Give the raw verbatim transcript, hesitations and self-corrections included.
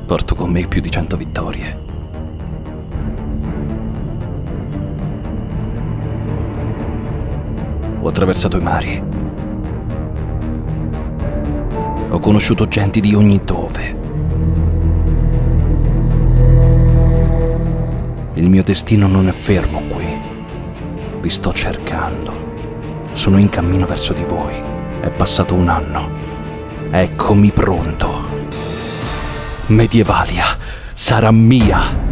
Porto con me più di cento vittorie. Ho attraversato i mari. Ho conosciuto gente di ogni dove. Il mio destino non è fermo qui. Vi sto cercando. Sono in cammino verso di voi. È passato un anno. Eccomi pronto. Medievalia sarà mia.